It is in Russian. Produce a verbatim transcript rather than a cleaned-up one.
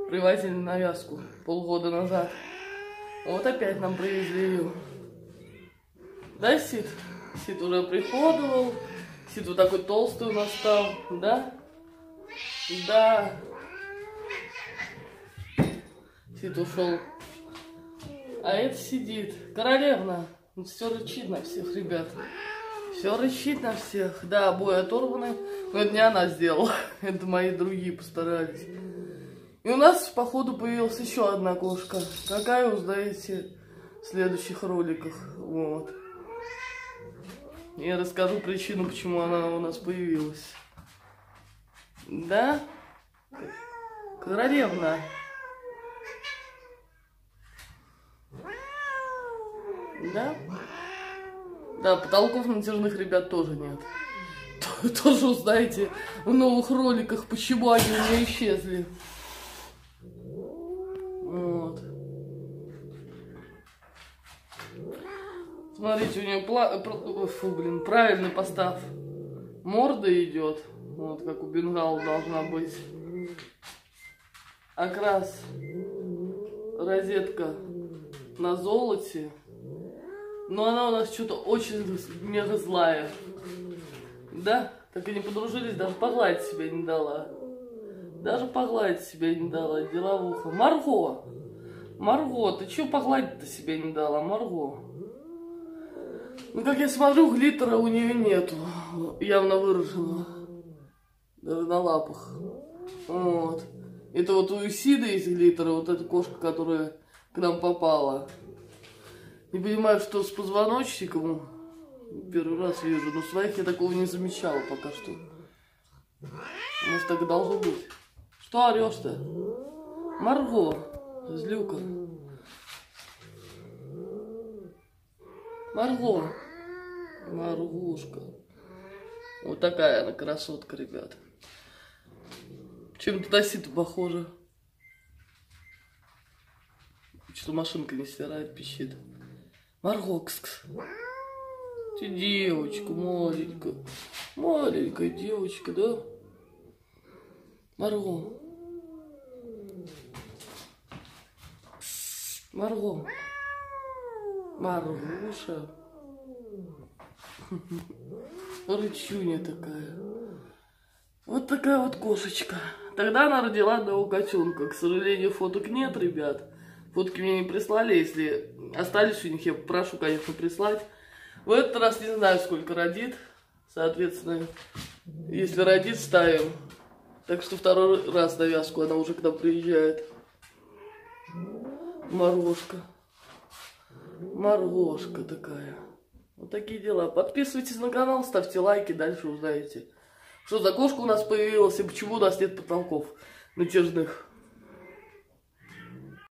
Привозили навязку полгода назад. Вот опять нам привезли ее. Да, Сид? Сид уже приходовал. Сид вот такой толстый у нас стал. Да? Да. Сид ушел. А это сидит. Королевна. Все рычит на всех, ребят. Все рычит на всех. Да, обои оторваны. Но это не она сделала. Это мои другие постарались. И у нас, походу, появилась еще одна кошка. Какая, узнаете в следующих роликах. Вот. Я расскажу причину, почему она у нас появилась. Да? Королевна. Да? Да, потолков натяжных, ребят, тоже нет. Тоже узнаете в новых роликах, почему они у меня исчезли. Вот. Смотрите, у нее пла... Фу, блин, правильный постав. Морда идет. Вот как у бенгала должна быть. Окрас. Розетка на золоте. Но она у нас что-то очень мега злая. Да? Так и не подружились, даже погладить себя не дала. Даже погладить себя не дала, деловуха. Марго! Марго, ты чего погладить-то себя не дала, Марго? Ну, как я смотрю, глиттера у нее нету. Явно выраженного. Даже на лапах. Вот. Это вот у Исиды есть глиттера, вот эта кошка, которая к нам попала. Не понимаю, что с позвоночником. Первый раз вижу, но своих я такого не замечала пока что. Может, так и должно быть. Что орешь-то? Марго, злюка. Марго. Маргушка. Вот такая она красотка, ребят. Чем-то на Сиду похожа. Что машинка не стирает, пищит. Марго, кс-кс. Ты девочка маленькая. Маленькая девочка, да? Марго. Марго. Маргуша. Рычуня такая. Вот такая вот кошечка. Тогда она родила одного котенка. К сожалению, фоток нет, ребят. Фотки мне не прислали. Если остались у них, я прошу, конечно, прислать. В этот раз не знаю, сколько родит. Соответственно, если родит, ставим. Так что второй раз навязку она уже к нам приезжает. Маргошка. Маргошка такая. Вот такие дела. Подписывайтесь на канал, ставьте лайки, дальше узнаете, что за кошка у нас появилась и почему у нас нет потолков натяжных.